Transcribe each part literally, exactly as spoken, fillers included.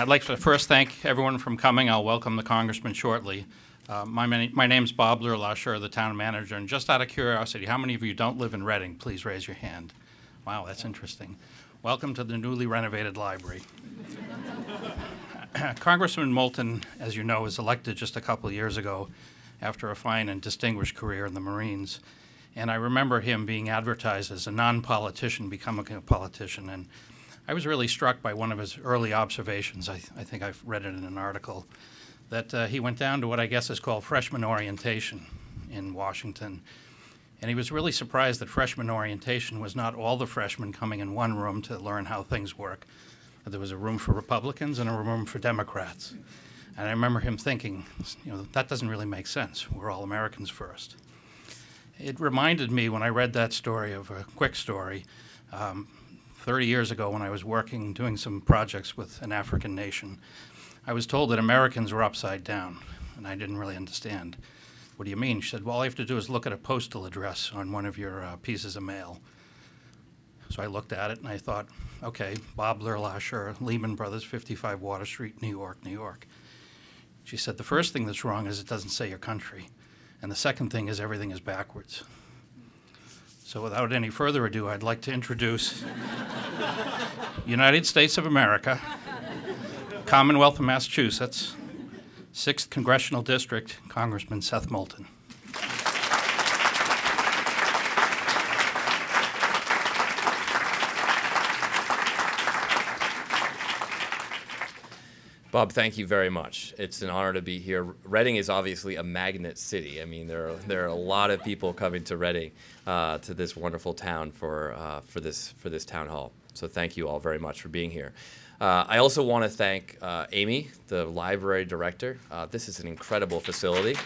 I'd like to first thank everyone for coming. I'll welcome the Congressman shortly. Uh, my, my name's Bob Lerlasher, the town manager, and just out of curiosity, how many of you don't live in Reading? Please raise your hand. Wow, that's interesting. Welcome to the newly renovated library. Congressman Moulton, as you know, was elected just a couple of years ago after a fine and distinguished career in the Marines. And I remember him being advertised as a non-politician becoming a politician. And I was really struck by one of his early observations. I, th I think I've read it in an article, that uh, he went down to what I guess is called freshman orientation in Washington. And he was really surprised that freshman orientation was not all the freshmen coming in one room to learn how things work. There was a room for Republicans and a room for Democrats. And I remember him thinking, you know, that doesn't really make sense. We're all Americans first. It reminded me when I read that story of a quick story. Um, thirty years ago when I was working, doing some projects with an African nation, I was told that Americans were upside down, and I didn't really understand. What do you mean? She said, well, all you have to do is look at a postal address on one of your uh, pieces of mail. So I looked at it and I thought, okay, Bob Lerlasher, Lehman Brothers, fifty-five Water Street, New York, New York. She said, the first thing that's wrong is it doesn't say your country. And the second thing is everything is backwards. So without any further ado, I'd like to introduce United States of America, Commonwealth of Massachusetts, sixth Congressional District, Congressman Seth Moulton. Bob, thank you very much. It's an honor to be here. Reading is obviously a magnet city. I mean, there are there are a lot of people coming to Reading, uh, to this wonderful town for uh, for this for this town hall. So thank you all very much for being here. Uh, I also want to thank uh, Amy, the library director. Uh, this is an incredible facility.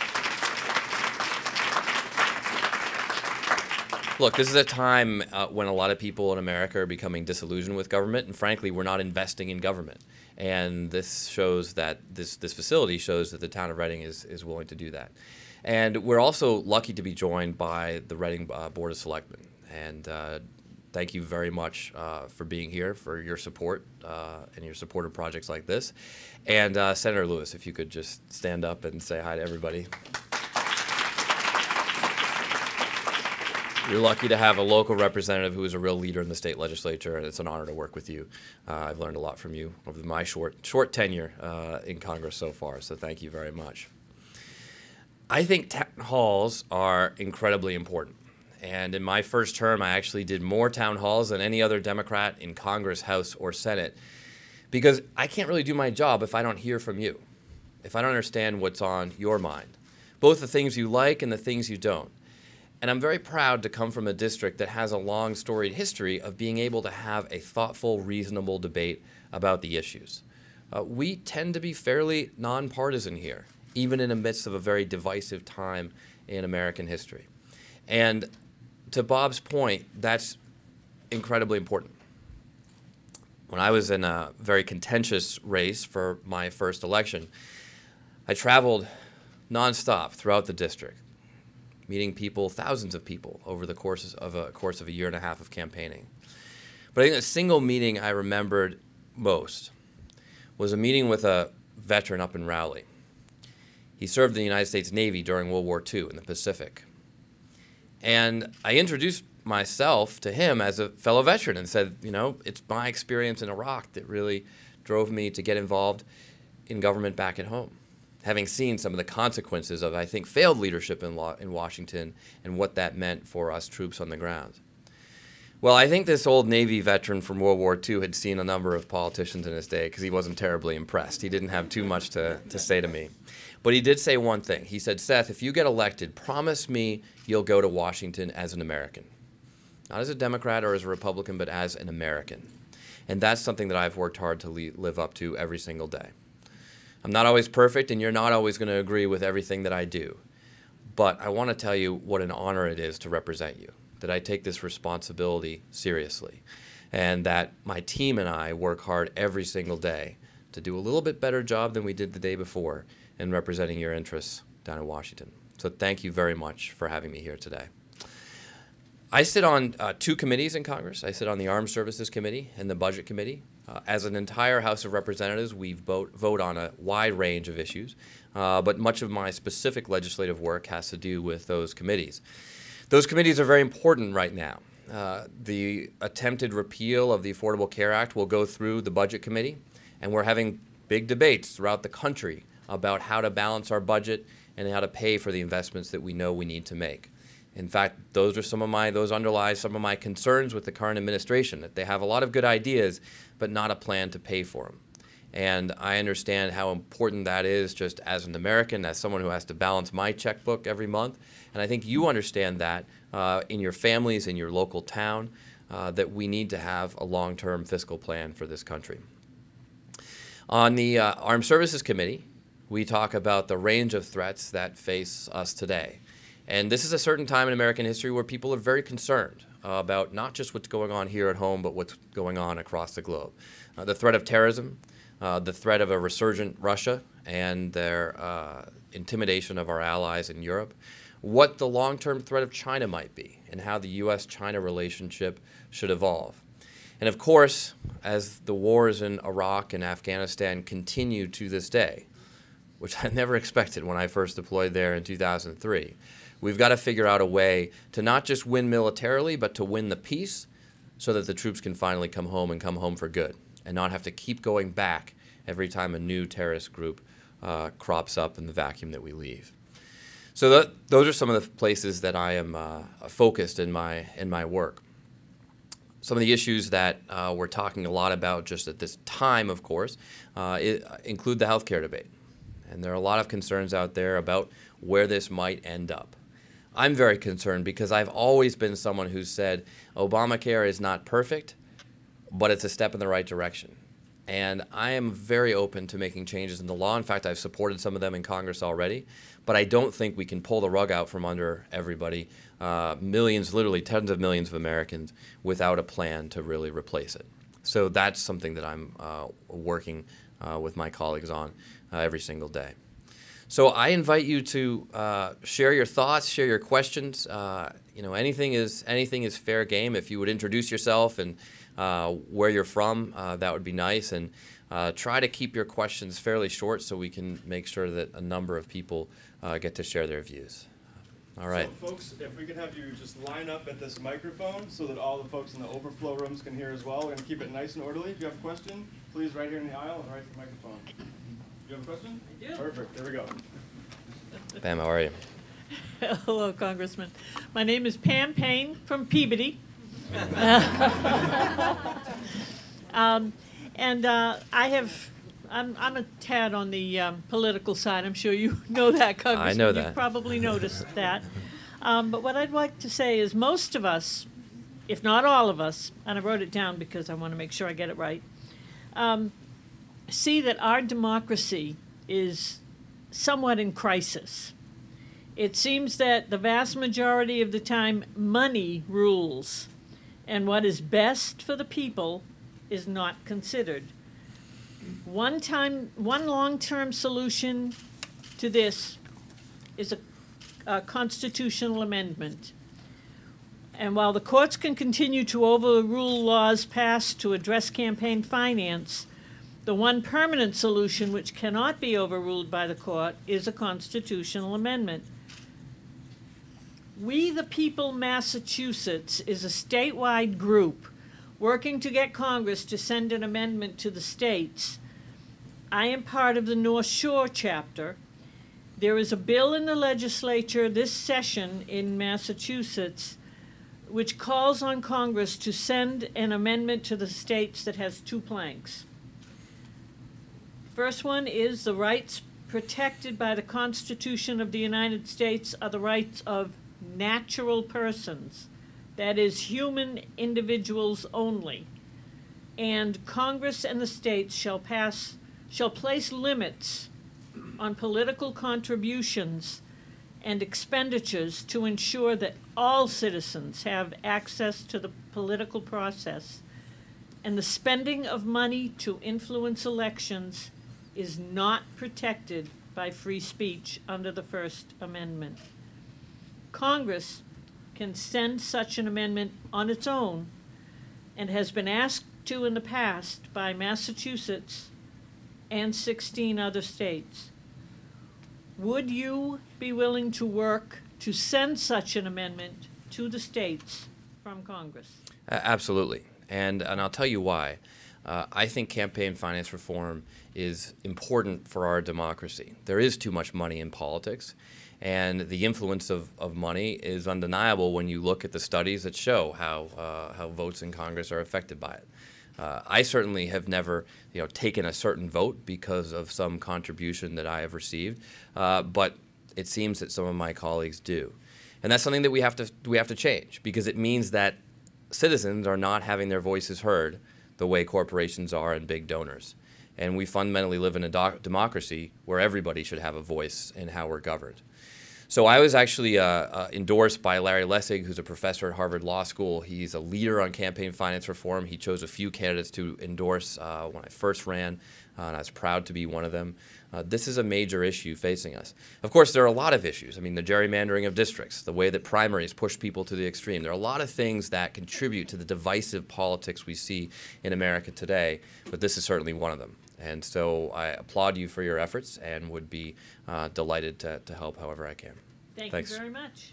Look, this is a time uh, when a lot of people in America are becoming disillusioned with government, and frankly, we're not investing in government. And this shows that, this, this facility shows that the town of Reading is, is willing to do that. And we're also lucky to be joined by the Reading uh, Board of Selectmen. And uh, thank you very much uh, for being here, for your support uh, and your support of projects like this. And uh, Senator Lewis, if you could just stand up and say hi to everybody. You're lucky to have a local representative who is a real leader in the state legislature, and it's an honor to work with you. Uh, I've learned a lot from you over my short, short tenure uh, in Congress so far, so thank you very much. I think town halls are incredibly important. And in my first term, I actually did more town halls than any other Democrat in Congress, House, or Senate, because I can't really do my job if I don't hear from you, if I don't understand what's on your mind, both the things you like and the things you don't. And I'm very proud to come from a district that has a long storied history of being able to have a thoughtful, reasonable debate about the issues. Uh, we tend to be fairly nonpartisan here, even in the midst of a very divisive time in American history. And to Bob's point, that's incredibly important. When I was in a very contentious race for my first election, I traveled nonstop throughout the district, meeting people, thousands of people, over the course of a course of a year and a half of campaigning. But I think the single meeting I remembered most was a meeting with a veteran up in Rowley. He served in the United States Navy during World War Two in the Pacific. And I introduced myself to him as a fellow veteran and said, you know, it's my experience in Iraq that really drove me to get involved in government back at home, having seen some of the consequences of, I think, failed leadership in, law, in Washington and what that meant for us troops on the ground. Well, I think this old Navy veteran from World War Two had seen a number of politicians in his day because he wasn't terribly impressed. He didn't have too much to, to say to me. But he did say one thing. He said, Seth, if you get elected, promise me you'll go to Washington as an American. Not as a Democrat or as a Republican, but as an American. And that's something that I've worked hard to live up to every single day. I'm not always perfect, and you're not always going to agree with everything that I do. But I want to tell you what an honor it is to represent you, that I take this responsibility seriously, and that my team and I work hard every single day to do a little bit better job than we did the day before in representing your interests down in Washington. So thank you very much for having me here today. I sit on uh, two committees in Congress. I sit on the Armed Services Committee and the Budget Committee. Uh, as an entire House of Representatives, we vote, vote on a wide range of issues, uh, but much of my specific legislative work has to do with those committees. Those committees are very important right now. Uh, the attempted repeal of the Affordable Care Act will go through the Budget Committee, and we're having big debates throughout the country about how to balance our budget and how to pay for the investments that we know we need to make. In fact, those are some of my, those underlie some of my concerns with the current administration, that they have a lot of good ideas, but not a plan to pay for them. And I understand how important that is just as an American, as someone who has to balance my checkbook every month. And I think you understand that uh, in your families, in your local town, uh, that we need to have a long-term fiscal plan for this country. On the uh, Armed Services Committee, we talk about the range of threats that face us today. And this is a certain time in American history where people are very concerned uh, about not just what's going on here at home, but what's going on across the globe. Uh, the threat of terrorism, uh, the threat of a resurgent Russia and their uh, intimidation of our allies in Europe, what the long-term threat of China might be, and how the U S China relationship should evolve. And of course, as the wars in Iraq and Afghanistan continue to this day, which I never expected when I first deployed there in two thousand three, we've got to figure out a way to not just win militarily, but to win the peace so that the troops can finally come home and come home for good and not have to keep going back every time a new terrorist group uh, crops up in the vacuum that we leave. So that, those are some of the places that I am uh, focused in my, in my work. Some of the issues that uh, we're talking a lot about just at this time, of course, uh, it, include the healthcare debate. And there are a lot of concerns out there about where this might end up. I'm very concerned because I've always been someone who said Obamacare is not perfect, but it's a step in the right direction. And I am very open to making changes in the law. In fact, I've supported some of them in Congress already. But I don't think we can pull the rug out from under everybody, uh, millions, literally tens of millions of Americans, without a plan to really replace it. So that's something that I'm uh, working uh, with my colleagues on uh, every single day. So I invite you to uh, share your thoughts, share your questions. Uh, you know, anything is anything is fair game. If you would introduce yourself and uh, where you're from, uh, that would be nice. And uh, try to keep your questions fairly short so we can make sure that a number of people uh, get to share their views. All right. So, folks, if we could have you just line up at this microphone so that all the folks in the overflow rooms can hear as well. We're going to keep it nice and orderly. If you have a question, please right here in the aisle and right to the microphone. You have a question? I do. Perfect. There we go. Pam, how are you? Hello, Congressman. My name is Pam Payne from Peabody. um, and uh, I have, I'm, I'm a tad on the um, political side. I'm sure you know that, Congressman. I know that. You've probably noticed that. Um, but what I'd like to say is most of us, if not all of us, and I wrote it down because I want to make sure I get it right, um, see that our democracy is somewhat in crisis. It seems that the vast majority of the time money rules, and what is best for the people is not considered. One time, one long-term solution to this is a, a constitutional amendment. And while the courts can continue to overrule laws passed to address campaign finance, the one permanent solution which cannot be overruled by the court is a constitutional amendment. We the People Massachusetts is a statewide group working to get Congress to send an amendment to the states. I am part of the North Shore chapter. There is a bill in the legislature this session in Massachusetts which calls on Congress to send an amendment to the states that has two planks. First one is the rights protected by the Constitution of the United States are the rights of natural persons, that is, human individuals only. And Congress and the states shall pass, shall place limits on political contributions and expenditures to ensure that all citizens have access to the political process, and the spending of money to influence elections is not protected by free speech under the First Amendment. Congress can send such an amendment on its own and has been asked to in the past by Massachusetts and sixteen other states. Would you be willing to work to send such an amendment to the states from Congress? Uh, absolutely. And, and I'll tell you why. Uh, I think campaign finance reform is important for our democracy. There is too much money in politics, and the influence of, of money is undeniable when you look at the studies that show how, uh, how votes in Congress are affected by it. Uh, I certainly have never, you know, taken a certain vote because of some contribution that I have received, uh, but it seems that some of my colleagues do. And that's something that we have to, we have to change, because it means that citizens are not having their voices heard the way corporations are and big donors. And we fundamentally live in a doc democracy where everybody should have a voice in how we're governed. So I was actually uh, uh, endorsed by Larry Lessig, who's a professor at Harvard Law School. He's a leader on campaign finance reform. He chose a few candidates to endorse uh, when I first ran, uh, and I was proud to be one of them. Uh, this is a major issue facing us. Of course, there are a lot of issues. I mean, the gerrymandering of districts, the way that primaries push people to the extreme. There are a lot of things that contribute to the divisive politics we see in America today, but this is certainly one of them. And so I applaud you for your efforts and would be uh, delighted to, to help however I can. Thank Thanks. you very much.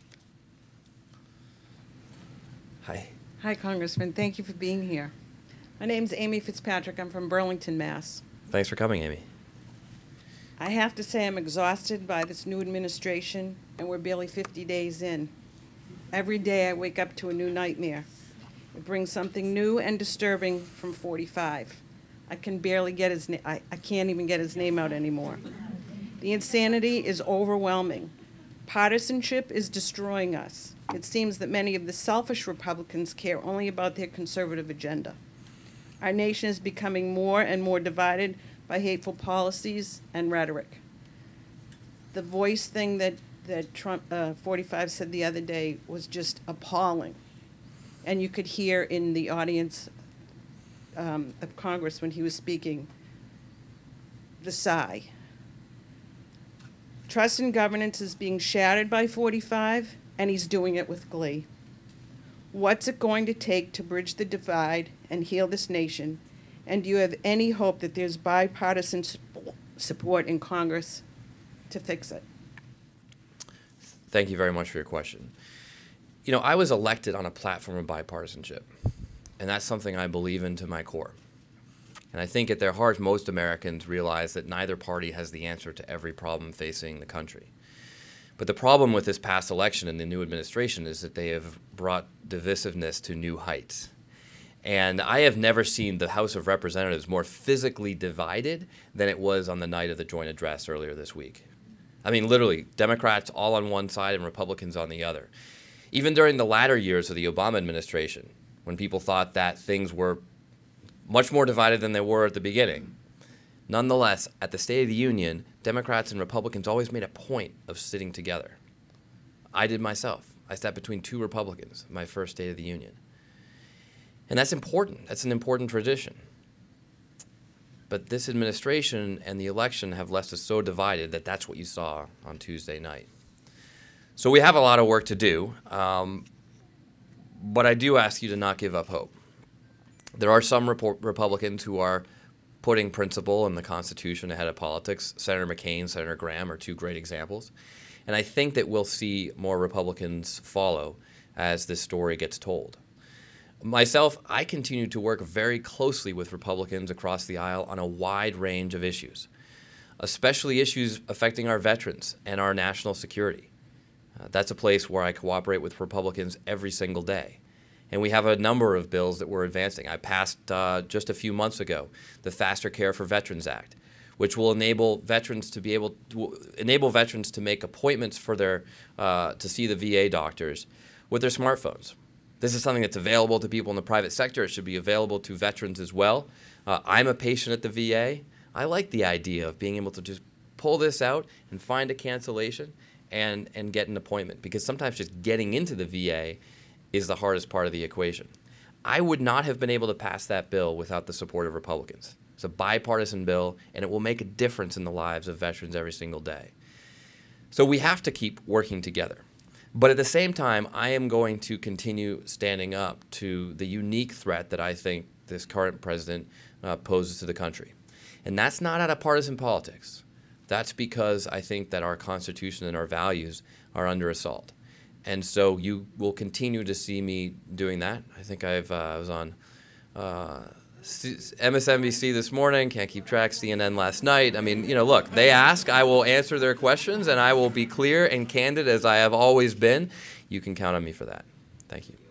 Hi. Hi, Congressman. Thank you for being here. My name's Amy Fitzpatrick. I'm from Burlington, Mass. Thanks for coming, Amy. I have to say I'm exhausted by this new administration, and we're barely fifty days in. Every day I wake up to a new nightmare. It brings something new and disturbing from forty-five. I can barely get his name. I, I can't even get his name out anymore. The insanity is overwhelming. Partisanship is destroying us. It seems that many of the selfish Republicans care only about their conservative agenda. Our nation is becoming more and more divided by hateful policies and rhetoric. The voice thing that, that Trump uh, forty-five said the other day was just appalling. And you could hear in the audience um, of Congress when he was speaking the sigh. Trust in governance is being shattered by forty-five, and he's doing it with glee. What's it going to take to bridge the divide and heal this nation? And do you have any hope that there's bipartisan support in Congress to fix it? Thank you very much for your question. You know, I was elected on a platform of bipartisanship, and that's something I believe in to my core. And I think at their heart, most Americans realize that neither party has the answer to every problem facing the country. But the problem with this past election and the new administration is that they have brought divisiveness to new heights. And I have never seen the House of Representatives more physically divided than it was on the night of the joint address earlier this week. I mean, literally, Democrats all on one side and Republicans on the other. Even during the latter years of the Obama administration, when people thought that things were much more divided than they were at the beginning. Nonetheless, at the State of the Union, Democrats and Republicans always made a point of sitting together. I did myself. I sat between two Republicans in my first State of the Union. And that's important. That's an important tradition. But this administration and the election have left us so divided that that's what you saw on Tuesday night. So we have a lot of work to do, um, but I do ask you to not give up hope. There are some Repo- Republicans who are putting principle and the Constitution ahead of politics. Senator McCain, Senator Graham are two great examples. And I think that we'll see more Republicans follow as this story gets told. Myself, I continue to work very closely with Republicans across the aisle on a wide range of issues, especially issues affecting our veterans and our national security. Uh, that's a place where I cooperate with Republicans every single day. And we have a number of bills that we're advancing. I passed uh, just a few months ago the Faster Care for Veterans Act, which will enable veterans to be able to enable veterans to make appointments for their uh, to see the V A doctors with their smartphones. This is something that's available to people in the private sector. It should be available to veterans as well. Uh, I'm a patient at the V A. I like the idea of being able to just pull this out and find a cancellation and and get an appointment, because sometimes just getting into the V A is the hardest part of the equation. I would not have been able to pass that bill without the support of Republicans. It's a bipartisan bill, and it will make a difference in the lives of veterans every single day. So we have to keep working together. But at the same time, I am going to continue standing up to the unique threat that I think this current president uh, poses to the country. And that's not out of partisan politics. That's because I think that our Constitution and our values are under assault. And so you will continue to see me doing that. I think I've, uh, I was on uh, M S N B C this morning, can't keep track, C N N last night. I mean, you know, look, they ask, I will answer their questions, and I will be clear and candid as I have always been. You can count on me for that. Thank you.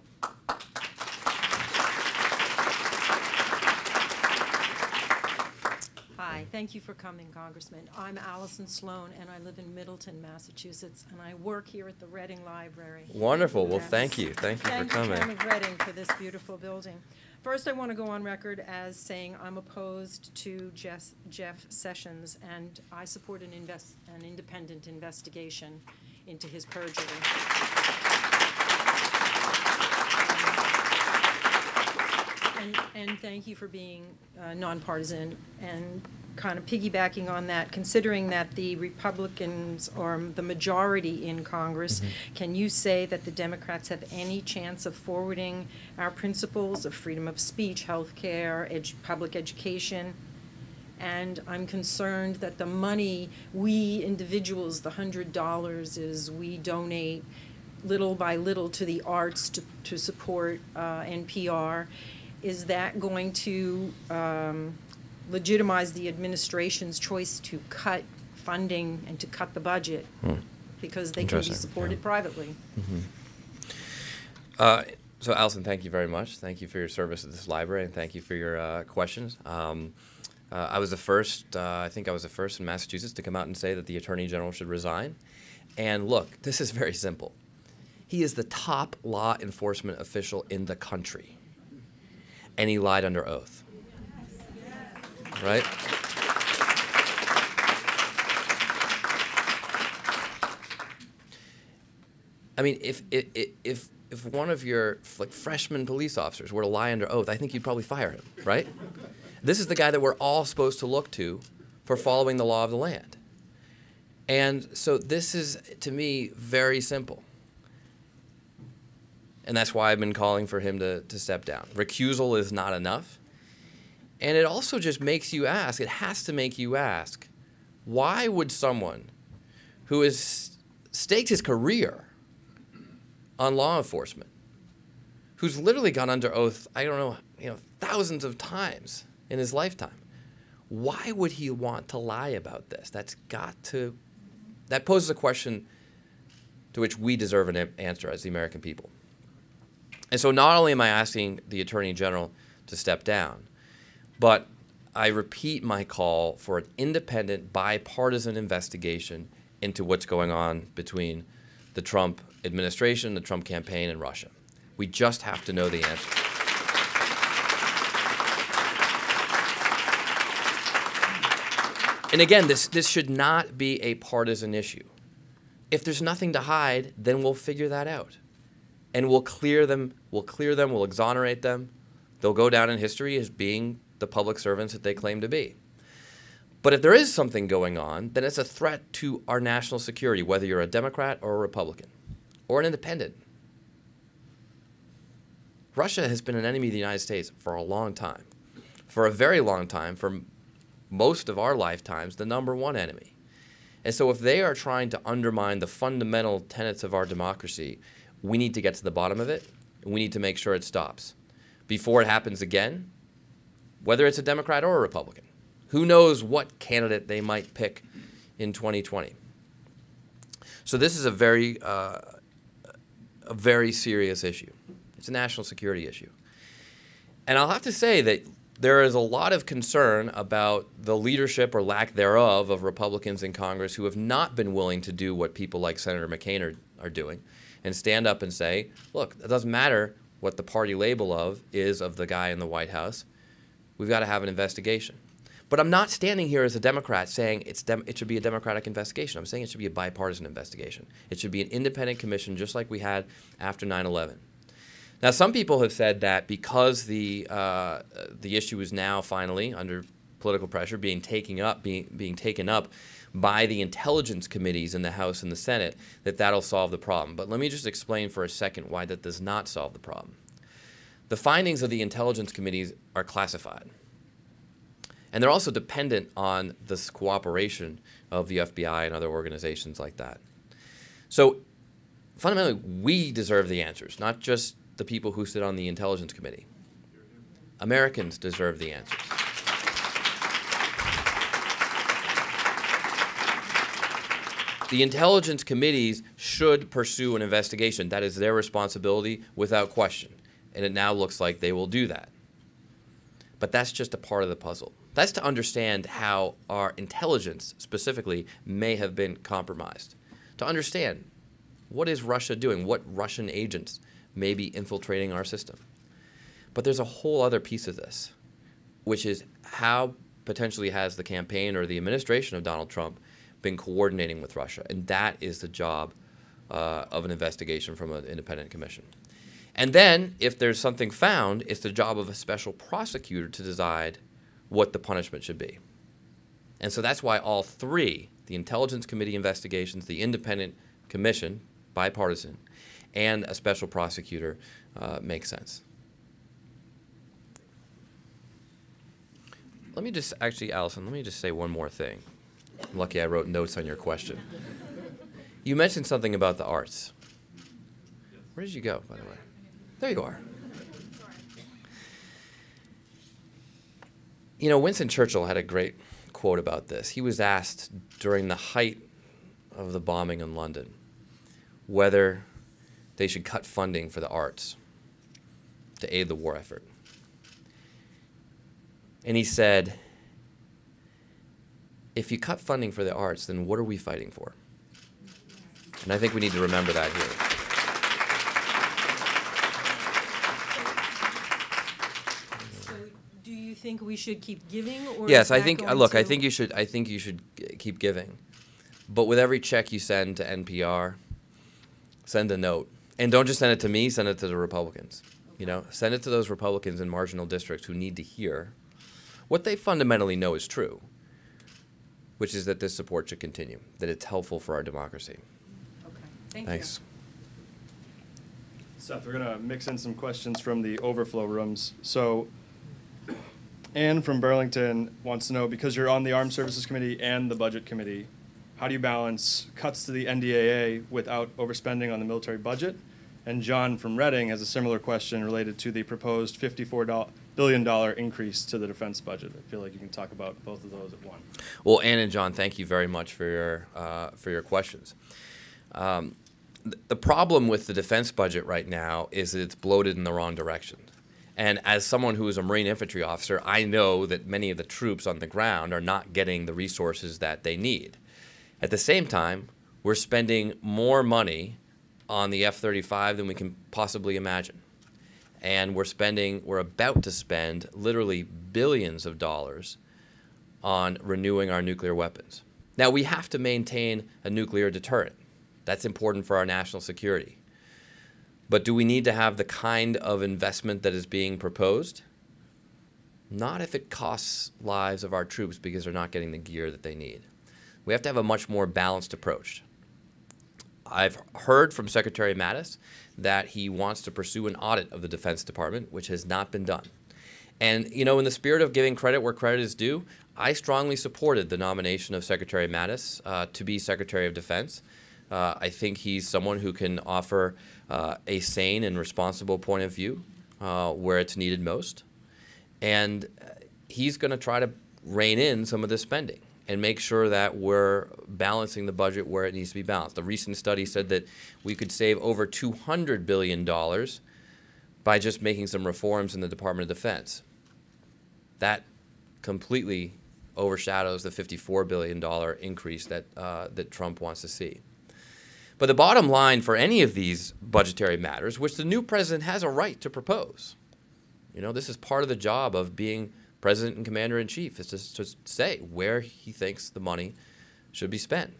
Hi, thank you for coming, Congressman. I'm Allison Sloan, and I live in Middleton, Massachusetts, and I work here at the Reading Library. Wonderful. Well, Yes. thank you. Thank you Thank for you, coming. Chairman Reading, for this beautiful building. First, I want to go on record as saying I'm opposed to Jeff, Jeff Sessions, and I support an, invest, an independent investigation into his perjury. And, and thank you for being uh, nonpartisan, and kind of piggybacking on that, considering that the Republicans are the majority in Congress, mm-hmm. Can you say that the Democrats have any chance of forwarding our principles of freedom of speech, health care, edu- public education? And I'm concerned that the money we individuals, the one hundred dollars, is we donate little by little to the arts to, to support uh, N P R. Is that going to um, legitimize the administration's choice to cut funding and to cut the budget hmm. because they can be supported yeah. privately? Mm-hmm. uh, so, Allison, thank you very much. Thank you for your service at this library, and thank you for your uh, questions. Um, uh, I was the first, uh, I think I was the first in Massachusetts to come out and say that the Attorney General should resign. And look, this is very simple. He is the top law enforcement official in the country. And he lied under oath, right? I mean, if if if if one of your like freshman police officers were to lie under oath, I think you'd probably fire him, right? This is the guy that we're all supposed to look to for following the law of the land. And so this is, to me, very simple. And that's why I've been calling for him to, to step down. Recusal is not enough. And it also just makes you ask, it has to make you ask, why would someone who has staked his career on law enforcement, who's literally gone under oath, I don't know, you know, thousands of times in his lifetime, why would he want to lie about this? That's got to, that poses a question to which we deserve an answer as the American people. And so not only am I asking the Attorney General to step down, but I repeat my call for an independent, bipartisan investigation into what's going on between the Trump administration, the Trump campaign, and Russia. We just have to know the answer. And again, this, this should not be a partisan issue. If there's nothing to hide, then we'll figure that out. And we'll clear them, we'll clear them, we'll exonerate them. They'll go down in history as being the public servants that they claim to be. But if there is something going on, then it's a threat to our national security, whether you're a Democrat or a Republican or an independent. Russia has been an enemy of the United States for a long time. For a very long time, for most of our lifetimes, the number one enemy. And so if they are trying to undermine the fundamental tenets of our democracy, we need to get to the bottom of it, and we need to make sure it stops before it happens again, whether it's a Democrat or a Republican. Who knows what candidate they might pick in twenty twenty. So this is a very, uh, a very serious issue. It's a national security issue. And I'll have to say that there is a lot of concern about the leadership or lack thereof of Republicans in Congress who have not been willing to do what people like Senator McCain are, are doing and stand up and say, look, it doesn't matter what the party label of is of the guy in the White House. We've got to have an investigation. But I'm not standing here as a Democrat saying it's dem it should be a Democratic investigation. I'm saying it should be a bipartisan investigation. It should be an independent commission just like we had after nine eleven. Now, some people have said that because the uh, the issue is now finally under political pressure being taken up, being being taken up by the intelligence committees in the House and the Senate, that that'll solve the problem. But let me just explain for a second why that does not solve the problem. The findings of the intelligence committees are classified. And they're also dependent on this cooperation of the F B I and other organizations like that. So fundamentally, we deserve the answers, not just the people who sit on the Intelligence Committee. Americans deserve the answers. The Intelligence Committees should pursue an investigation. That is their responsibility without question. And it now looks like they will do that. But that's just a part of the puzzle. That's to understand how our intelligence specifically may have been compromised. To understand what is Russia doing, what Russian agents may be infiltrating our system. But there's a whole other piece of this, which is how potentially has the campaign or the administration of Donald Trump been coordinating with Russia. And that is the job uh, of an investigation from an independent commission. And then, if there's something found, it's the job of a special prosecutor to decide what the punishment should be. And so that's why all three, the Intelligence Committee investigations, the independent commission, bipartisan, and a special prosecutor uh, make sense. Let me just, actually, Allison, let me just say one more thing. I'm lucky I wrote notes on your question. You mentioned something about the arts. Where did you go, by the way? There you are. You know, Winston Churchill had a great quote about this. He was asked during the height of the bombing in London whether they should cut funding for the arts to aid the war effort. And he said, if you cut funding for the arts, then what are we fighting for? And I think we need to remember that here. Think we should keep giving, or yes, is I that think. going Look, to... I think you should. I think you should keep giving, but with every check you send to N P R, send a note, and don't just send it to me. Send it to the Republicans. You know, send it to those Republicans in marginal districts who need to hear what they fundamentally know is true, which is that this support should continue, that it's helpful for our democracy. Okay, thank Thanks. you. Seth, we're going to mix in some questions from the overflow rooms. So Ann from Burlington wants to know, because you're on the Armed Services Committee and the Budget Committee, how do you balance cuts to the N D A A without overspending on the military budget? And John from Reading has a similar question related to the proposed fifty-four billion dollars increase to the defense budget. I feel like you can talk about both of those at once. Well, Ann and John, thank you very much for your, uh, for your questions. Um, th the problem with the defense budget right now is that it's bloated in the wrong direction. And as someone who is a Marine infantry officer, I know that many of the troops on the ground are not getting the resources that they need. At the same time, we're spending more money on the F thirty-five than we can possibly imagine. And we're spending, we're about to spend literally billions of dollars on renewing our nuclear weapons. Now, we have to maintain a nuclear deterrent. That's important for our national security. But do we need to have the kind of investment that is being proposed? Not if it costs lives of our troops because they're not getting the gear that they need. We have to have a much more balanced approach. I've heard from Secretary Mattis that he wants to pursue an audit of the Defense Department, which has not been done. And, you know, in the spirit of giving credit where credit is due, I strongly supported the nomination of Secretary Mattis uh, to be Secretary of Defense. Uh, I think he's someone who can offer uh, a sane and responsible point of view uh, where it's needed most. And he's going to try to rein in some of this spending and make sure that we're balancing the budget where it needs to be balanced. The recent study said that we could save over two hundred billion dollars by just making some reforms in the Department of Defense. That completely overshadows the fifty-four billion dollars increase that, uh, that Trump wants to see. But the bottom line for any of these budgetary matters, which the new president has a right to propose, you know, this is part of the job of being president and commander-in-chief, is just to say where he thinks the money should be spent.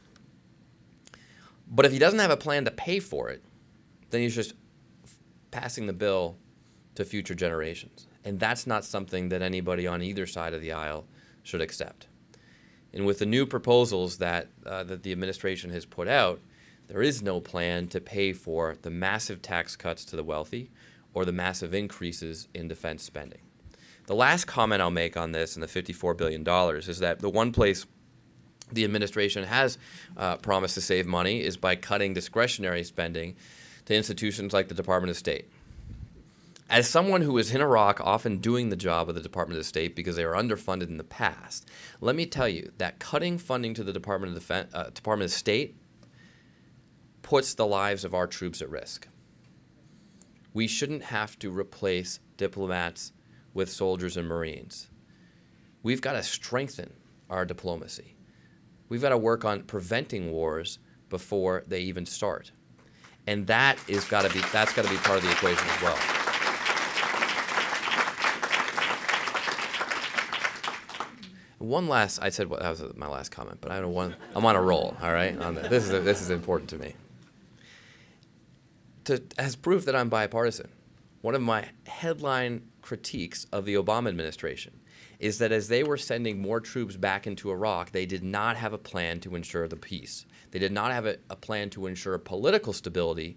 But if he doesn't have a plan to pay for it, then he's just passing the bill to future generations. And that's not something that anybody on either side of the aisle should accept. And with the new proposals that, uh, that the administration has put out, there is no plan to pay for the massive tax cuts to the wealthy or the massive increases in defense spending. The last comment I'll make on this and the fifty-four billion dollars is that the one place the administration has uh, promised to save money is by cutting discretionary spending to institutions like the Department of State. As someone who was in Iraq often doing the job of the Department of State because they were underfunded in the past, let me tell you that cutting funding to the Department of, Defen- uh, Department of State puts the lives of our troops at risk. We shouldn't have to replace diplomats with soldiers and Marines. We've got to strengthen our diplomacy. We've got to work on preventing wars before they even start. And that is got to be, that's got to be part of the equation as well. One last, I said well, that was my last comment, but I don't want, I'm on a roll, all right? On the, this, is a, this is important to me. To, as proof that I'm bipartisan, one of my headline critiques of the Obama administration is that as they were sending more troops back into Iraq, they did not have a plan to ensure the peace. They did not have a, a plan to ensure political stability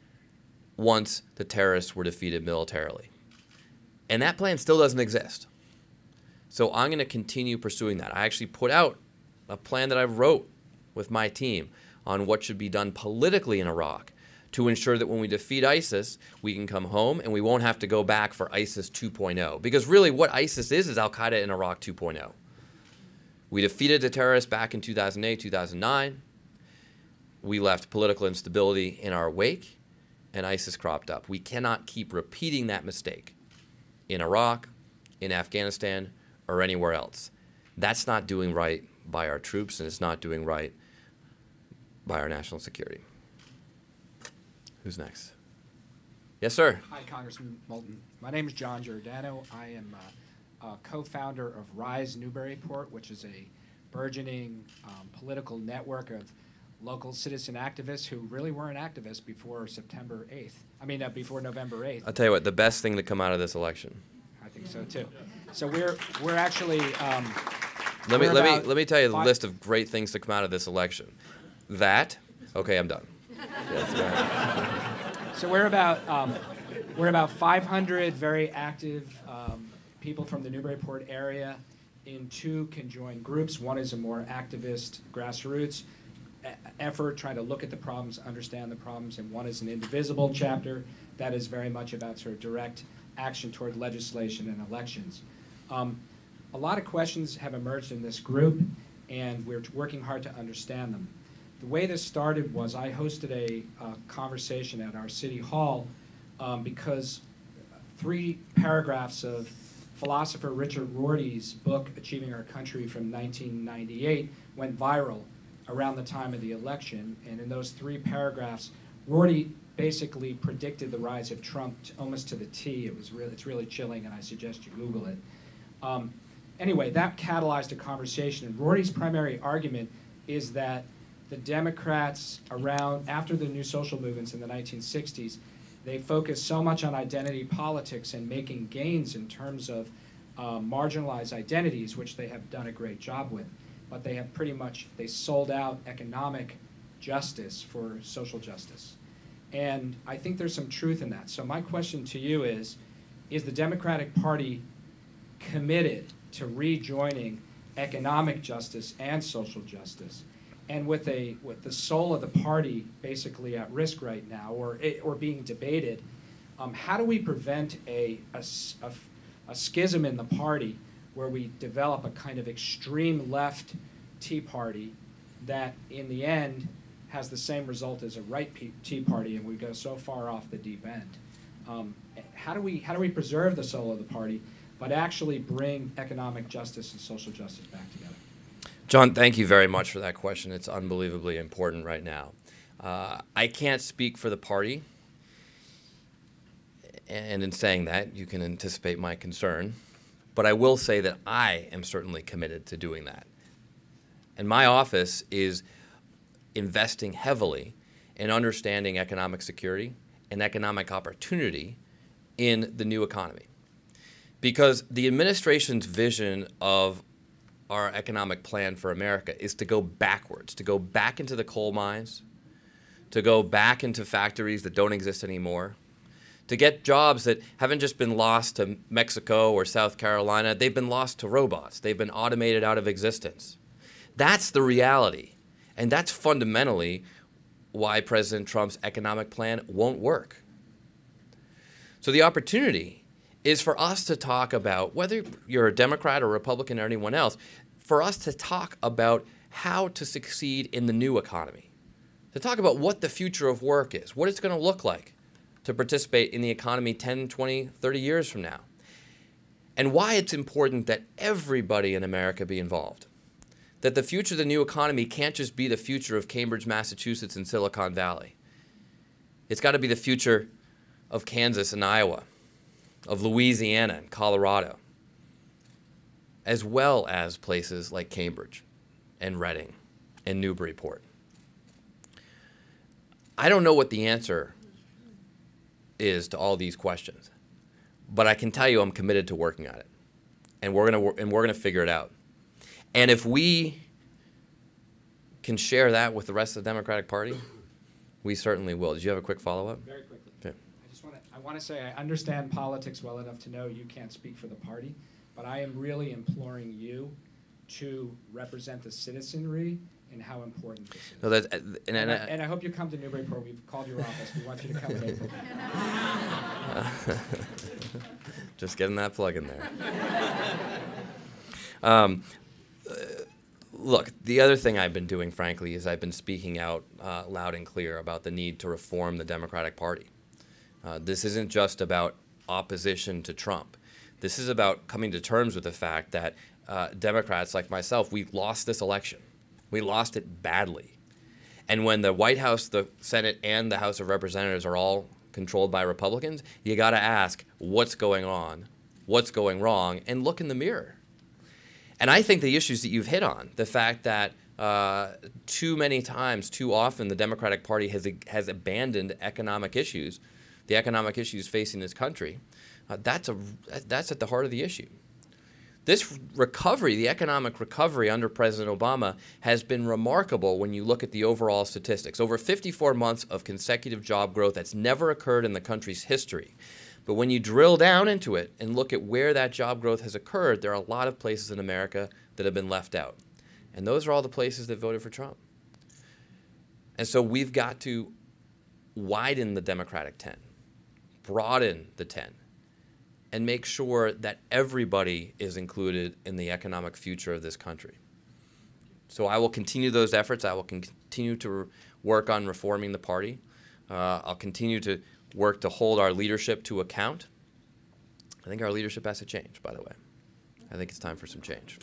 once the terrorists were defeated militarily. And that plan still doesn't exist. So I'm going to continue pursuing that. I actually put out a plan that I wrote with my team on what should be done politically in Iraq to ensure that when we defeat ISIS, we can come home and we won't have to go back for ISIS two point oh. Because really what ISIS is is Al-Qaeda in Iraq two point oh. We defeated the terrorists back in two thousand eight, two thousand nine. We left political instability in our wake, and ISIS cropped up. We cannot keep repeating that mistake in Iraq, in Afghanistan, or anywhere else. That's not doing right by our troops, and it's not doing right by our national security. Who's next? Yes, sir. Hi, Congressman Moulton. My name is John Giordano. I am uh, a co-founder of Rise Newburyport, which is a burgeoning um, political network of local citizen activists who really weren't activists before September eighth. I mean, uh, before November eighth. I'll tell you what, the best thing to come out of this election. I think so too. So we're we're actually. Um, let me we're let me about let me tell you the five, list of great things to come out of this election. That. Okay, I'm done. Yes, go ahead. So we're about um, we're about five hundred very active um, people from the Newburyport area in two conjoined groups. One is a more activist, grassroots e- effort, trying to look at the problems, understand the problems, and one is an indivisible chapter that is very much about sort of direct action toward legislation and elections. Um, a lot of questions have emerged in this group, and we're working hard to understand them. The way this started was I hosted a uh, conversation at our city hall um, because three paragraphs of philosopher Richard Rorty's book, Achieving Our Country from nineteen ninety-eight, went viral around the time of the election. And in those three paragraphs, Rorty basically predicted the rise of Trump t- almost to the T. It was really, it's really chilling, and I suggest you Google it. Um, anyway, that catalyzed a conversation. And Rorty's primary argument is that the Democrats around, after the new social movements in the nineteen sixties, they focused so much on identity politics and making gains in terms of uh, marginalized identities, which they have done a great job with. But they have pretty much, they sold out economic justice for social justice. And I think there's some truth in that. So my question to you is, is the Democratic Party committed to rejoining economic justice and social justice? And with a with the soul of the party basically at risk right now, or or being debated, um, how do we prevent a, a, a, a schism in the party where we develop a kind of extreme left Tea Party that in the end has the same result as a right Tea Party, and we go so far off the deep end? Um, how do we how do we preserve the soul of the party, but actually bring economic justice and social justice back together? John, thank you very much for that question. It's unbelievably important right now. Uh, I can't speak for the party, and in saying that, you can anticipate my concern, but I will say that I am certainly committed to doing that. And my office is investing heavily in understanding economic security and economic opportunity in the new economy. Because the administration's vision of our economic plan for America is to go backwards, to go back into the coal mines, to go back into factories that don't exist anymore, to get jobs that haven't just been lost to Mexico or South Carolina, they've been lost to robots. They've been automated out of existence. That's the reality. And that's fundamentally why President Trump's economic plan won't work. So the opportunity is for us to talk about, whether you're a Democrat or Republican or anyone else, for us to talk about how to succeed in the new economy, to talk about what the future of work is, what it's going to look like to participate in the economy ten, twenty, thirty years from now, and why it's important that everybody in America be involved. That the future of the new economy can't just be the future of Cambridge, Massachusetts, and Silicon Valley. It's got to be the future of Kansas and Iowa, of Louisiana and Colorado, as well as places like Cambridge and Reading and Newburyport. I don't know what the answer is to all these questions, but I can tell you I'm committed to working on it, and we're gonna and we're gonna figure it out. And if we can share that with the rest of the Democratic Party, we certainly will. Did you have a quick follow-up? Very quickly. Okay. I just want to I want to say I understand politics well enough to know you can't speak for the party, but I am really imploring you to represent the citizenry and how important this is. No, that's, and, and, And I, I, and I hope you come to Newburyport. We've called your office. We want you to come in April. just getting that plug in there. um, uh, look, the other thing I've been doing, frankly, is I've been speaking out uh, loud and clear about the need to reform the Democratic Party. Uh, this isn't just about opposition to Trump. This is about coming to terms with the fact that uh, Democrats like myself, we lost this election. We lost it badly. And when the White House, the Senate, and the House of Representatives are all controlled by Republicans, you got to ask what's going on, what's going wrong, and look in the mirror. And I think the issues that you've hit on, the fact that uh, too many times, too often, the Democratic Party has, has abandoned economic issues, the economic issues facing this country, uh, that's, a, that's at the heart of the issue. This recovery, the economic recovery under President Obama, has been remarkable when you look at the overall statistics. Over fifty-four months of consecutive job growth, that's never occurred in the country's history. But when you drill down into it and look at where that job growth has occurred, there are a lot of places in America that have been left out. And those are all the places that voted for Trump. And so we've got to widen the Democratic tent, broaden the tent, and make sure that everybody is included in the economic future of this country. So I will continue those efforts. I will continue to work on reforming the party. Uh, I'll continue to work to hold our leadership to account. I think our leadership has to change, by the way. I think it's time for some change.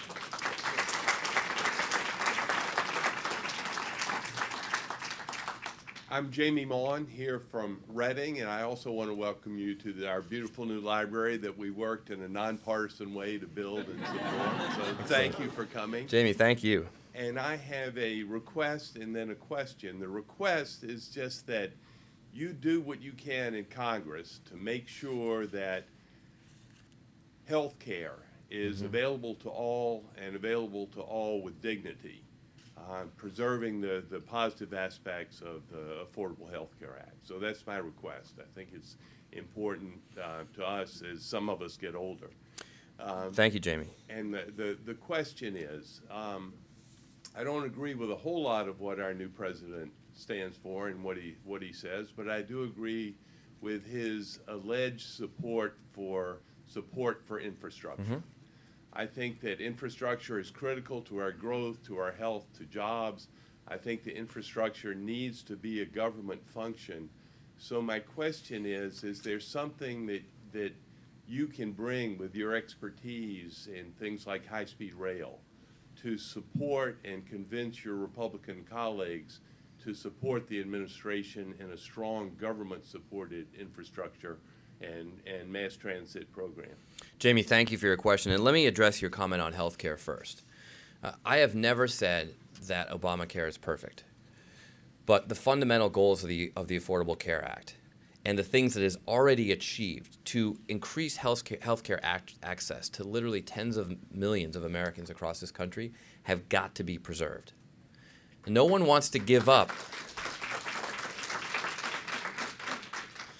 I'm Jamie Maughan here from Reading, and I also want to welcome you to the, our beautiful new library that we worked in a nonpartisan way to build and support. So thank you for coming. Jamie, thank you. And I have a request and then a question. The request is just that you do what you can in Congress to make sure that health care is mm-hmm. available to all and available to all with dignity. Uh, preserving the, the positive aspects of the Affordable Health Care Act. So that's my request. I think it's important uh, to us as some of us get older. Um, Thank you, Jamie. And the, the, the question is, um, I don't agree with a whole lot of what our new president stands for and what he, what he says, but I do agree with his alleged support for support for infrastructure. Mm-hmm. I think that infrastructure is critical to our growth, to our health, to jobs. I think the infrastructure needs to be a government function. So my question is, is there something that, that you can bring with your expertise in things like high-speed rail to support and convince your Republican colleagues to support the administration in a strong government-supported infrastructure and, and mass transit program? Jamie, thank you for your question. And let me address your comment on health care first. Uh, I have never said that Obamacare is perfect. But the fundamental goals of the, of the Affordable Care Act and the things that it has already achieved to increase health care, health care act, access to literally tens of millions of Americans across this country have got to be preserved. And no one wants to give up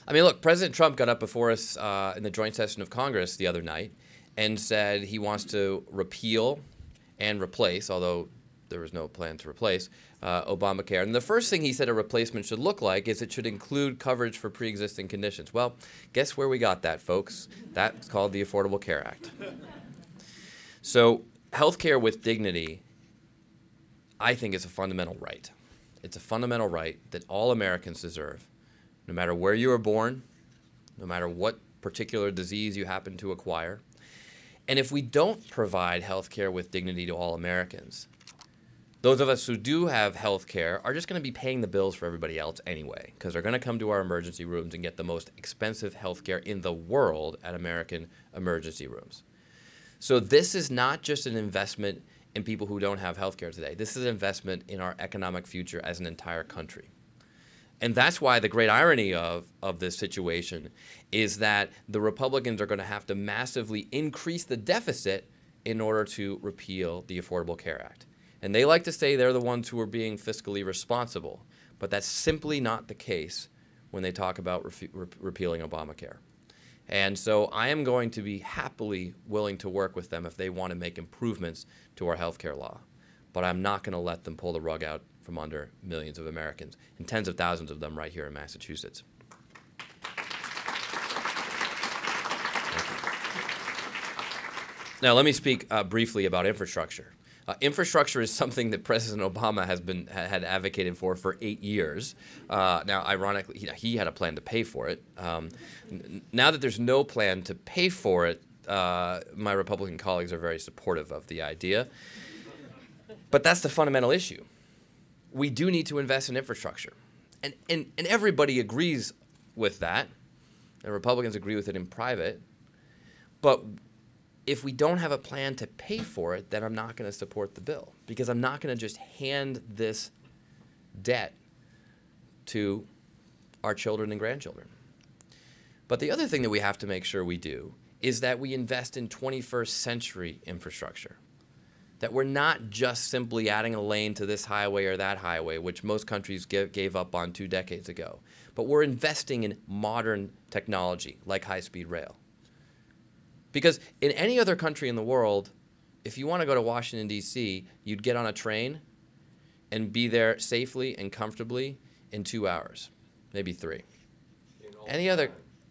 I mean, look, President Trump got up before us uh, in the joint session of Congress the other night and said he wants to repeal and replace, although there was no plan to replace, uh, Obamacare. And the first thing he said a replacement should look like is it should include coverage for pre-existing conditions. Well, guess where we got that, folks? That's called the Affordable Care Act. So healthcare with dignity, I think, is a fundamental right. It's a fundamental right that all Americans deserve, no matter where you were born, no matter what particular disease you happen to acquire. And if we don't provide health care with dignity to all Americans, those of us who do have health care are just going to be paying the bills for everybody else anyway, because they're going to come to our emergency rooms and get the most expensive health care in the world at American emergency rooms. So this is not just an investment in people who don't have health care today. This is an investment in our economic future as an entire country. And that's why the great irony of, of this situation is that the Republicans are going to have to massively increase the deficit in order to repeal the Affordable Care Act. And they like to say they're the ones who are being fiscally responsible, but that's simply not the case when they talk about re re repealing Obamacare. And so I am going to be happily willing to work with them if they want to make improvements to our health care law. But I'm not going to let them pull the rug out from under millions of Americans, and tens of thousands of them right here in Massachusetts. Now let me speak uh, briefly about infrastructure. Uh, infrastructure is something that President Obama has been ha had advocated for for eight years. Uh, now, ironically, he, he had a plan to pay for it. Um, now that there's no plan to pay for it, uh, my Republican colleagues are very supportive of the idea. But that's the fundamental issue. We do need to invest in infrastructure, and and and everybody agrees with that. And Republicans agree with it in private, but if we don't have a plan to pay for it, then I'm not going to support the bill, because I'm not going to just hand this debt to our children and grandchildren. But the other thing that we have to make sure we do is that we invest in twenty-first century infrastructure, that we're not just simply adding a lane to this highway or that highway, which most countries give, gave up on two decades ago, but we're investing in modern technology like high-speed rail. Because in any other country in the world, if you want to go to Washington, D C, you'd get on a train and be there safely and comfortably in two hours, maybe three. Any other,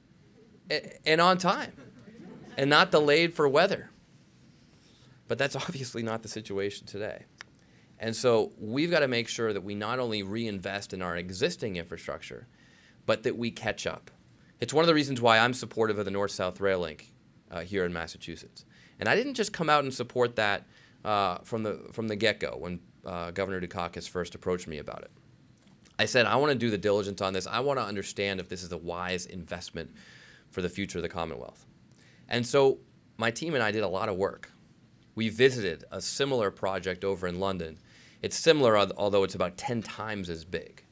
and on time, and not delayed for weather. But that's obviously not the situation today. And so we've got to make sure that we not only reinvest in our existing infrastructure, but that we catch up. It's one of the reasons why I'm supportive of the North-South Rail Link Uh, here in Massachusetts. And I didn't just come out and support that uh, from the from the get-go when uh, Governor Dukakis first approached me about it. I said, I want to do the diligence on this. I want to understand if this is a wise investment for the future of the Commonwealth. And so my team and I did a lot of work. We visited a similar project over in London. It's similar, although it's about ten times as big.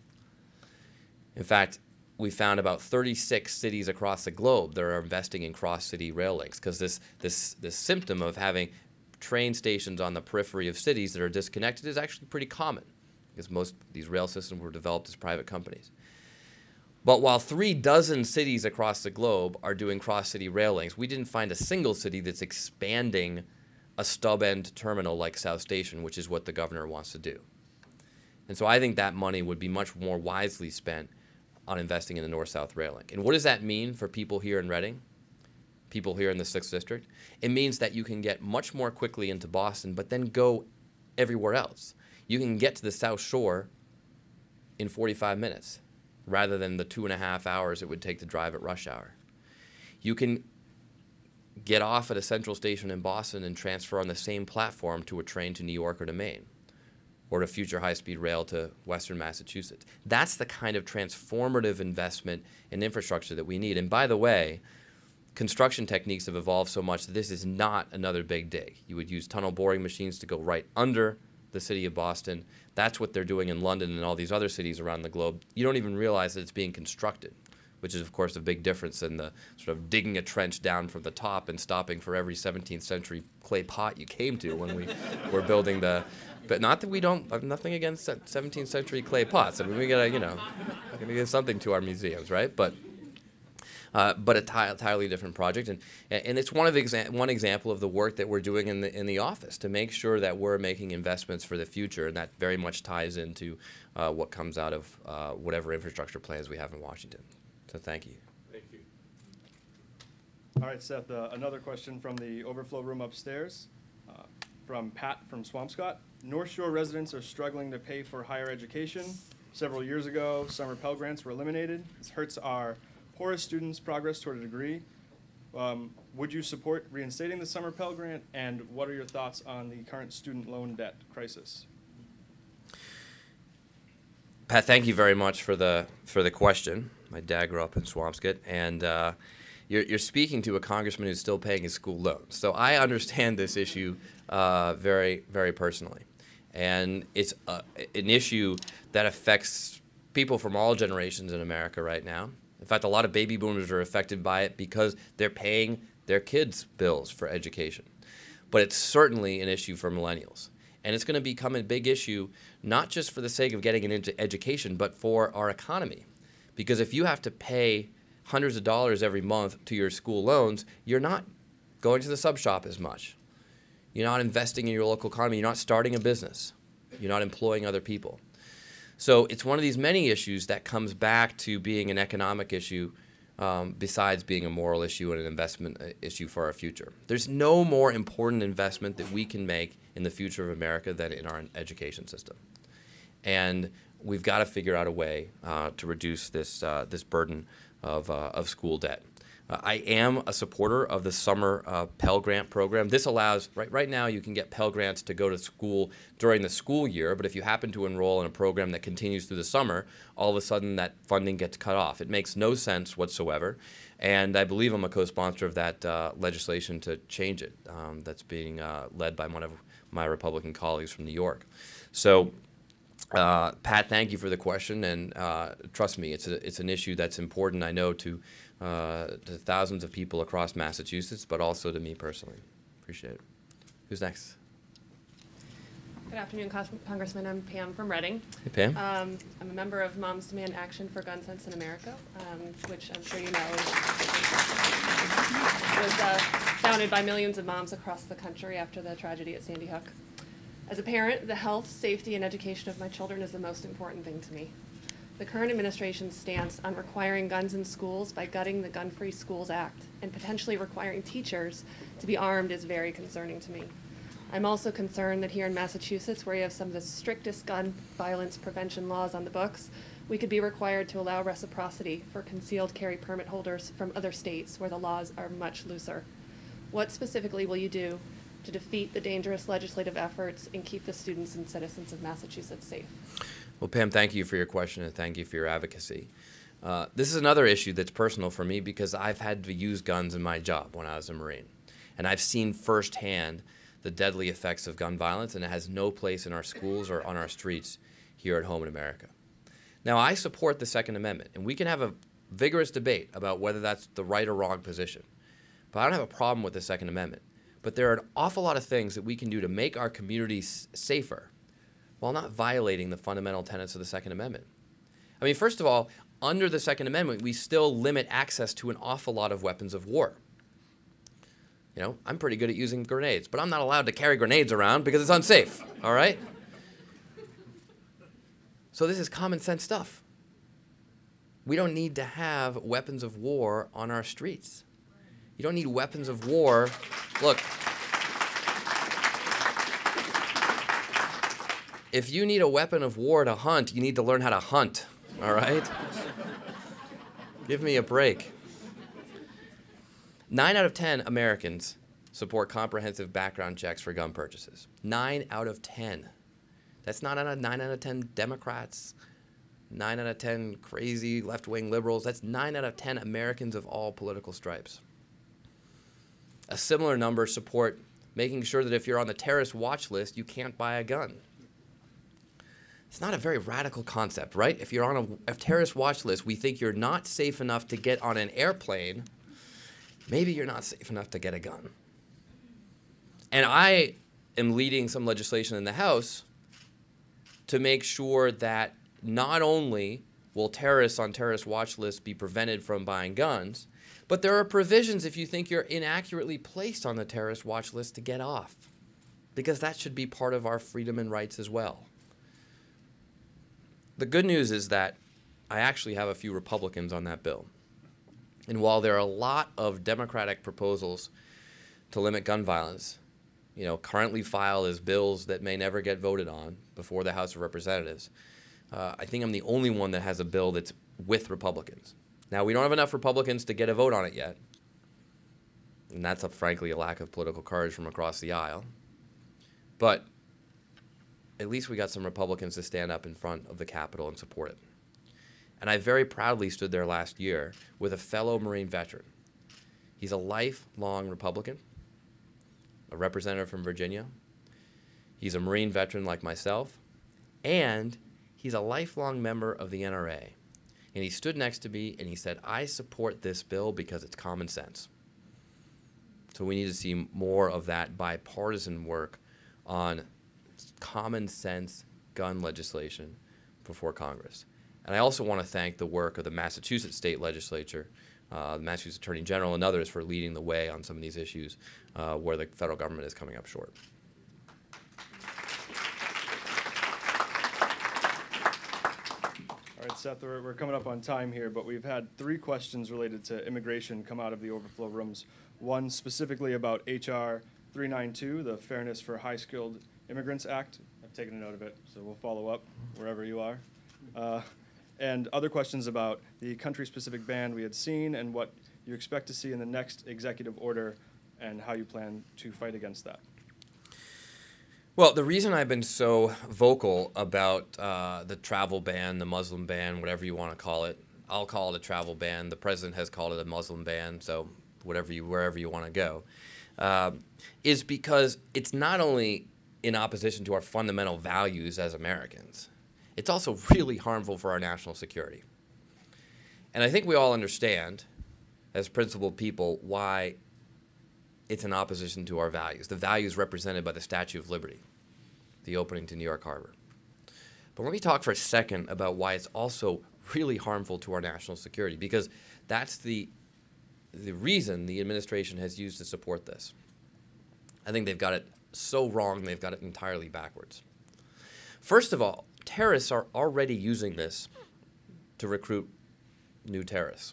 In fact, we found about thirty-six cities across the globe that are investing in cross-city rail links, because this, this, this symptom of having train stations on the periphery of cities that are disconnected is actually pretty common, because most of these rail systems were developed as private companies. But while three dozen cities across the globe are doing cross-city rail links, we didn't find a single city that's expanding a stub-end terminal like South Station, which is what the governor wants to do. And so I think that money would be much more wisely spent on investing in the North-South Rail Link. And what does that mean for people here in Reading, people here in the sixth District? It means that you can get much more quickly into Boston, but then go everywhere else. You can get to the South Shore in forty-five minutes, rather than the two and a half hours it would take to drive at rush hour. You can get off at a central station in Boston and transfer on the same platform to a train to New York or to Maine, or to future high-speed rail to Western Massachusetts. That's the kind of transformative investment in infrastructure that we need. And by the way, construction techniques have evolved so much that this is not another big dig. You would use tunnel boring machines to go right under the city of Boston. That's what they're doing in London and all these other cities around the globe. You don't even realize that it's being constructed, which is, of course, a big difference in the sort of digging a trench down from the top and stopping for every seventeenth century clay pot you came to when we were building the... But not that we don't, I have nothing against seventeenth century clay pots. I mean, we gotta, you know, we gotta give something to our museums, right? But uh, but a ti- entirely different project. And, and it's one, of the exa one example of the work that we're doing in the, in the office to make sure that we're making investments for the future, and that very much ties into uh, what comes out of uh, whatever infrastructure plans we have in Washington. So thank you. Thank you. All right, Seth, uh, another question from the overflow room upstairs, uh, from Pat from Swampscott. North Shore residents are struggling to pay for higher education. Several years ago, summer Pell Grants were eliminated. This hurts our poorest students' progress toward a degree. Um, would you support reinstating the summer Pell Grant, and what are your thoughts on the current student loan debt crisis? Pat, thank you very much for the for the question. My dad grew up in Swampscott, and uh, you're, you're speaking to a congressman who's still paying his school loans. So I understand this issue uh, very, very personally. And it's uh, an issue that affects people from all generations in America right now. In fact, a lot of baby boomers are affected by it because they're paying their kids' bills for education. But it's certainly an issue for millennials. And it's going to become a big issue, not just for the sake of getting an education, but for our economy. Because if you have to pay hundreds of dollars every month to your school loans, you're not going to the sub shop as much. You're not investing in your local economy. You're not starting a business. You're not employing other people. So it's one of these many issues that comes back to being an economic issue um, besides being a moral issue and an investment issue for our future. There's no more important investment that we can make in the future of America than in our education system. And we've got to figure out a way uh, to reduce this, uh, this burden of, uh, of school debt. Uh, I am a supporter of the summer uh, Pell Grant program. This allows, right, right now you can get Pell Grants to go to school during the school year, but if you happen to enroll in a program that continues through the summer, all of a sudden that funding gets cut off. It makes no sense whatsoever, and I believe I'm a co-sponsor of that uh, legislation to change it um, that's being uh, led by one of my Republican colleagues from New York. So, uh, Pat, thank you for the question, and uh, trust me, it's, a, it's an issue that's important, I know, to Uh, to thousands of people across Massachusetts, but also to me personally. Appreciate it. Who's next? Good afternoon, Congressman. I'm Pam from Reading. Hey, Pam. Um, I'm a member of Moms Demand Action for Gun Sense in America, um, which I'm sure you know is, was uh, founded by millions of moms across the country after the tragedy at Sandy Hook. As a parent, the health, safety, and education of my children is the most important thing to me. The current administration's stance on requiring guns in schools by gutting the Gun-Free Schools Act and potentially requiring teachers to be armed is very concerning to me. I'm also concerned that here in Massachusetts, where you have some of the strictest gun violence prevention laws on the books, we could be required to allow reciprocity for concealed carry permit holders from other states where the laws are much looser. What specifically will you do to defeat the dangerous legislative efforts and keep the students and citizens of Massachusetts safe? Well, Pam, thank you for your question and thank you for your advocacy. Uh, this is another issue that's personal for me because I've had to use guns in my job when I was a Marine. And I've seen firsthand the deadly effects of gun violence, and it has no place in our schools or on our streets here at home in America. Now, I support the Second Amendment, and we can have a vigorous debate about whether that's the right or wrong position. But I don't have a problem with the Second Amendment. But there are an awful lot of things that we can do to make our communities safer while not violating the fundamental tenets of the Second Amendment. I mean, first of all, under the Second Amendment, we still limit access to an awful lot of weapons of war. You know, I'm pretty good at using grenades, but I'm not allowed to carry grenades around because it's unsafe, all right? So this is common sense stuff. We don't need to have weapons of war on our streets. You don't need weapons of war. Look, if you need a weapon of war to hunt, you need to learn how to hunt, all right? Give me a break. Nine out of ten Americans support comprehensive background checks for gun purchases. Nine out of ten. That's not out of nine out of ten Democrats, nine out of ten crazy left-wing liberals. That's nine out of ten Americans of all political stripes. A similar number support making sure that if you're on the terrorist watch list, you can't buy a gun. It's not a very radical concept, right? If you're on a, a terrorist watch list, we think you're not safe enough to get on an airplane. Maybe you're not safe enough to get a gun. And I am leading some legislation in the House to make sure that not only will terrorists on terrorist watch lists be prevented from buying guns, But there are provisions if you think you're inaccurately placed on the terrorist watch list to get off, because that should be part of our freedom and rights as well. The good news is that I actually have a few Republicans on that bill. And while there are a lot of Democratic proposals to limit gun violence, you know, currently filed as bills that may never get voted on before the House of Representatives, uh, I think I'm the only one that has a bill that's with Republicans. Now, we don't have enough Republicans to get a vote on it yet, and that's, a, frankly, a lack of political courage from across the aisle. But at least we got some Republicans to stand up in front of the Capitol and support it. And I very proudly stood there last year with a fellow Marine veteran. He's a lifelong Republican, a representative from Virginia. He's a Marine veteran like myself, and he's a lifelong member of the N R A. And he stood next to me and he said, I support this bill because it's common sense. So we need to see more of that bipartisan work on common sense gun legislation before Congress. And I also want to thank the work of the Massachusetts State Legislature, uh, the Massachusetts Attorney General, and others for leading the way on some of these issues uh, where the federal government is coming up short. All right, Seth, we're, we're coming up on time here, but we've had three questions related to immigration come out of the overflow rooms. One specifically about H R three ninety-two, the Fairness for High-Skilled Immigrants Act. I've taken a note of it, so we'll follow up wherever you are. Uh, and other questions about the country-specific ban we had seen and what you expect to see in the next executive order and how you plan to fight against that. Well, the reason I've been so vocal about uh, the travel ban, the Muslim ban, whatever you want to call it, I'll call it a travel ban. The president has called it a Muslim ban, so whatever you, wherever you want to go, uh, is because it's not only in opposition to our fundamental values as Americans, it's also really harmful for our national security. And I think we all understand, as principled people, why it's in opposition to our values, the values represented by the Statue of Liberty, the opening to New York Harbor. But let me talk for a second about why it's also really harmful to our national security, because that's the, the reason the administration has used to support this. I think they've got it so wrong, they've got it entirely backwards. First of all, terrorists are already using this to recruit new terrorists.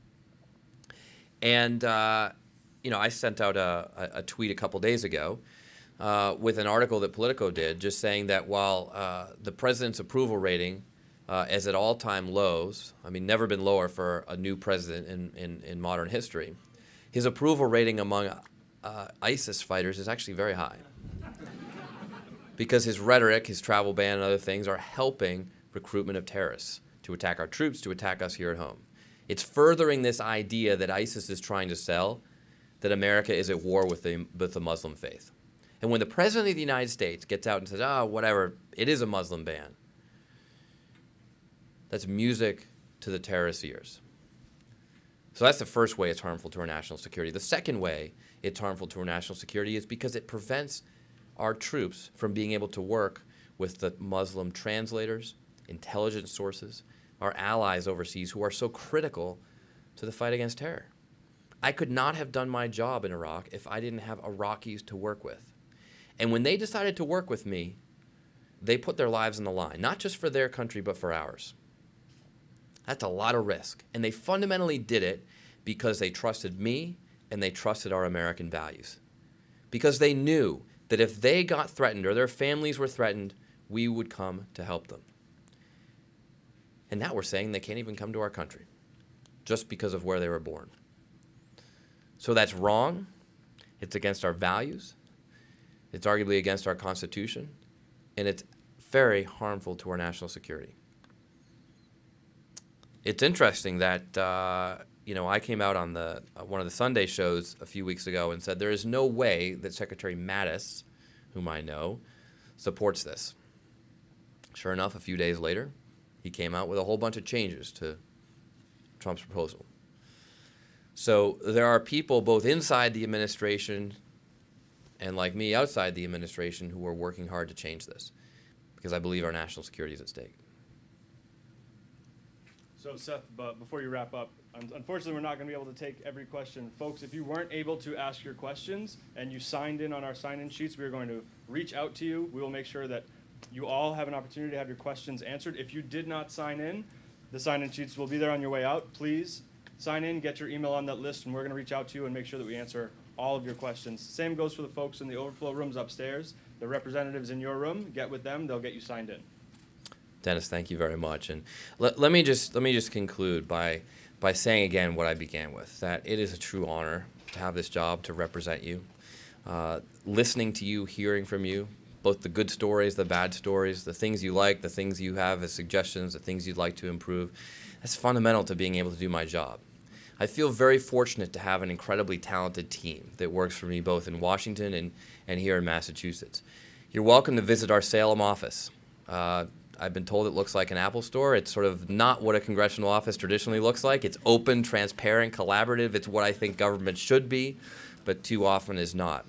And, uh, you know, I sent out a, a, a tweet a couple days ago uh, with an article that Politico did just saying that while uh, the president's approval rating uh, is at all-time lows, I mean, never been lower for a new president in, in, in modern history, his approval rating among uh, ISIS fighters is actually very high. Because his rhetoric, his travel ban, and other things are helping recruitment of terrorists to attack our troops, to attack us here at home. It's furthering this idea that ISIS is trying to sell, that America is at war with the, with the Muslim faith. And when the President of the United States gets out and says, oh, whatever, it is a Muslim ban, that's music to the terrorists' ears. So that's the first way it's harmful to our national security. The second way it's harmful to our national security is because it prevents our troops from being able to work with the Muslim translators, intelligence sources, our allies overseas who are so critical to the fight against terror. I could not have done my job in Iraq if I didn't have Iraqis to work with. And when they decided to work with me, they put their lives on the line, not just for their country, but for ours. That's a lot of risk. And they fundamentally did it because they trusted me and they trusted our American values. Because they knew that if they got threatened or their families were threatened, we would come to help them. And now we're saying they can't even come to our country just because of where they were born. So that's wrong. It's against our values. It's arguably against our Constitution. And it's very harmful to our national security. It's interesting that, uh, you know, I came out on the uh, one of the Sunday shows a few weeks ago and said there is no way that Secretary Mattis, whom I know, supports this. Sure enough, a few days later, he came out with a whole bunch of changes to Trump's proposal. So there are people both inside the administration and, like me, outside the administration who are working hard to change this because I believe our national security is at stake. So Seth, but before you wrap up, un- unfortunately, we're not going to be able to take every question. Folks, if you weren't able to ask your questions and you signed in on our sign-in sheets, we are going to reach out to you. We will make sure that you all have an opportunity to have your questions answered. If you did not sign in, the sign-in sheets will be there on your way out. Please sign in, get your email on that list, and we're going to reach out to you and make sure that we answer all of your questions. Same goes for the folks in the overflow rooms upstairs. The representatives in your room, get with them. They'll get you signed in. Dennis, thank you very much. And let, let me just let me just conclude by by saying again what I began with, that it is a true honor to have this job, to represent you. Uh, listening to you, hearing from you, both the good stories, the bad stories, the things you like, the things you have as suggestions, the things you'd like to improve, that's fundamental to being able to do my job. I feel very fortunate to have an incredibly talented team that works for me both in Washington and, and here in Massachusetts. You're welcome to visit our Salem office. Uh, I've been told it looks like an Apple store. It's sort of not what a congressional office traditionally looks like. It's open, transparent, collaborative. It's what I think government should be, but too often is not.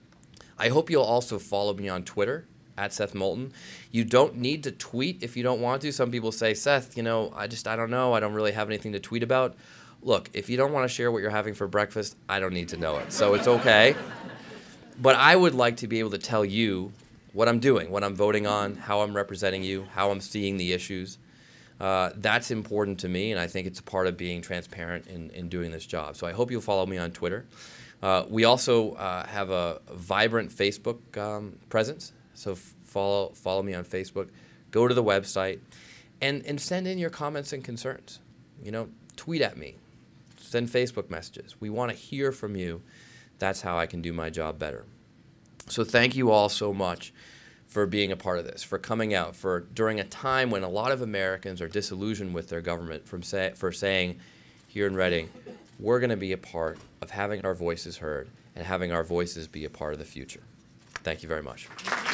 I hope you'll also follow me on Twitter, at Seth Moulton. You don't need to tweet if you don't want to. Some people say, Seth, you know, I just, I don't know. I don't really have anything to tweet about. Look, if you don't want to share what you're having for breakfast, I don't need to know it. So it's okay. But I would like to be able to tell you what I'm doing, what I'm voting on, how I'm representing you, how I'm seeing the issues. Uh, that's important to me, and I think it's a part of being transparent in, in doing this job. So I hope you'll follow me on Twitter. Uh, we also uh, have a vibrant Facebook um, presence, so follow, follow me on Facebook. Go to the website and, and send in your comments and concerns. You know, tweet at me. Send Facebook messages. We want to hear from you. That's how I can do my job better. So thank you all so much for being a part of this, for coming out, for during a time when a lot of Americans are disillusioned with their government from say, for saying here in Reading, we're going to be a part of having our voices heard and having our voices be a part of the future. Thank you very much.